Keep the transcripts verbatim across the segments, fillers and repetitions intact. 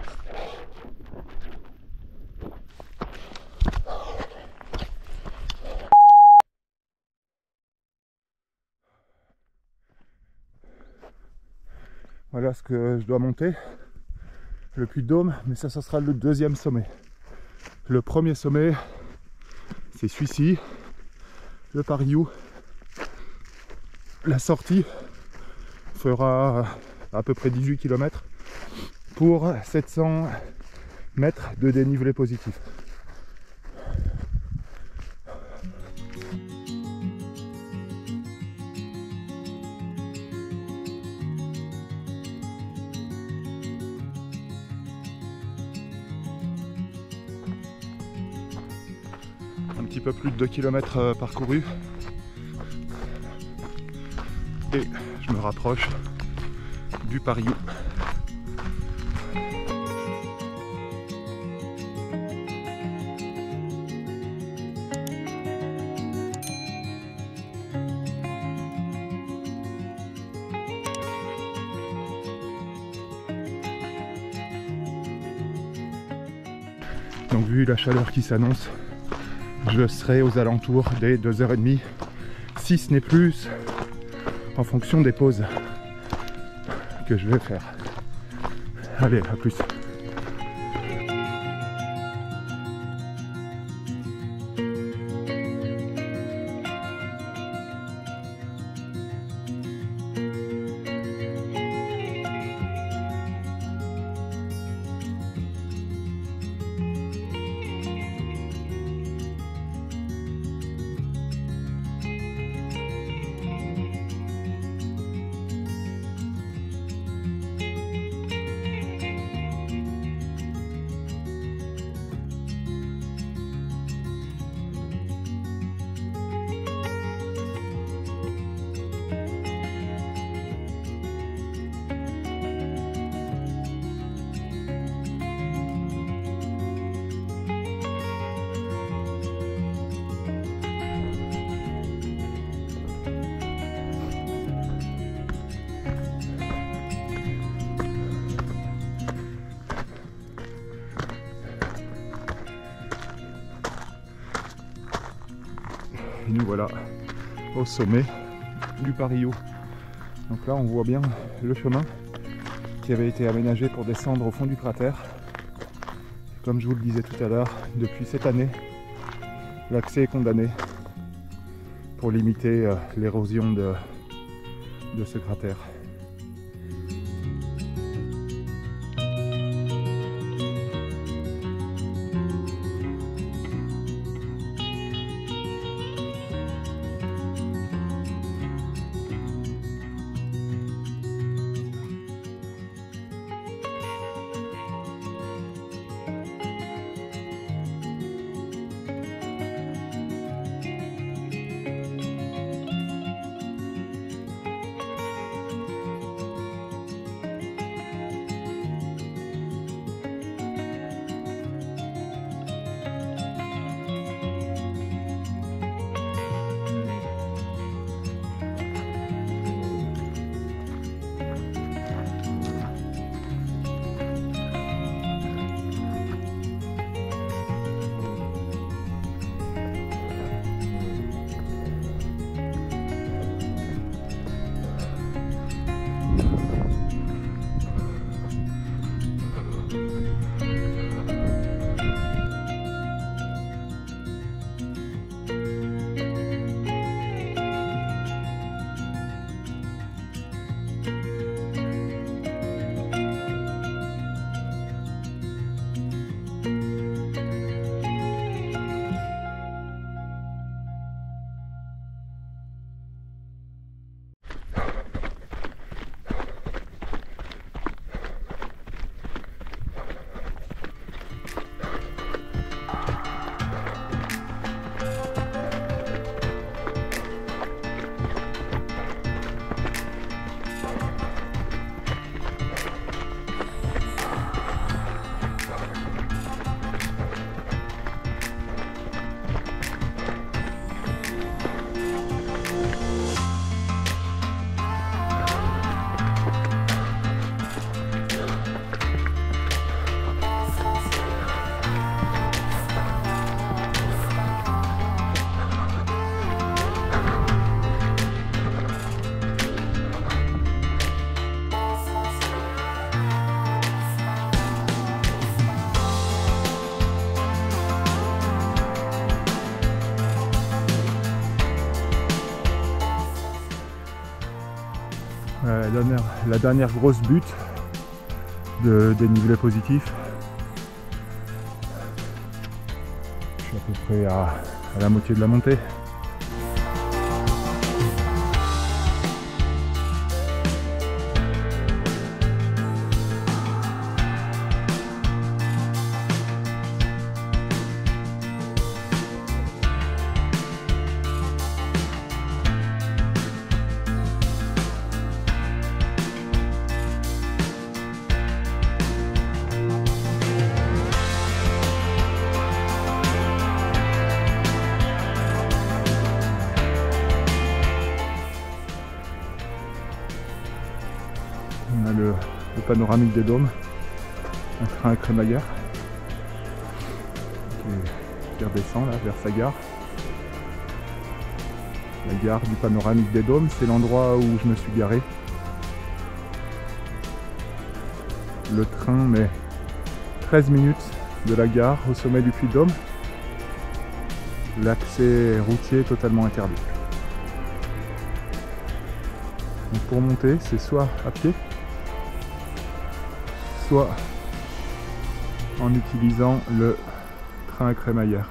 Voilà ce que je dois monter, le Puy-de-Dôme, mais ça, ça sera le deuxième sommet. Le premier sommet, c'est celui-ci, le Pariou. La sortie fera à peu près dix-huit kilomètres pour sept cents mètres de dénivelé positif. Un petit peu plus de deux kilomètres parcourus et je me rapproche du Pariou. Donc vu la chaleur qui s'annonce, je serai aux alentours des deux heures trente, si ce n'est plus, en fonction des pauses que je vais faire. Allez, à plus. Et nous voilà au sommet du Pariou. Donc là on voit bien le chemin qui avait été aménagé pour descendre au fond du cratère. Comme je vous le disais tout à l'heure, depuis cette année, l'accès est condamné pour limiter euh, l'érosion de, de ce cratère. dernière, la dernière grosse butte de dénivelé positif. Je suis à peu près à, à la moitié de la montée. On a le, le panoramique des dômes, un train à crémaillère qui, qui redescend là vers sa gare. La gare du panoramique des dômes, c'est l'endroit où je me suis garé. Le train met treize minutes de la gare au sommet du Puy-de-Dôme. L'accès routier est totalement interdit. Donc pour monter, c'est soit à pied, soit en utilisant le train à crémaillère.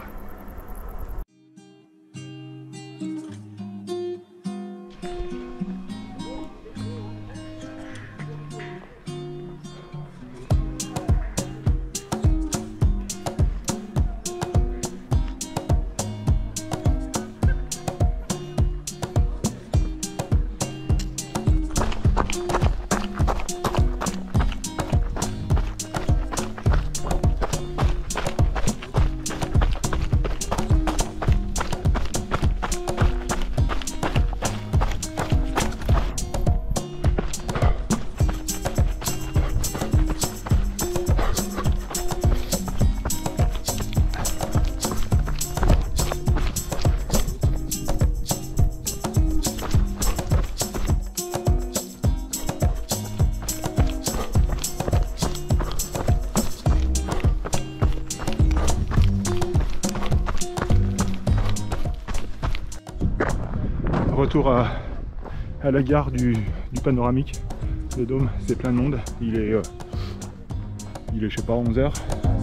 Retour à, à la gare du, du panoramique. Le dôme, c'est plein de monde. Il est, euh, il est je sais pas, onze heures.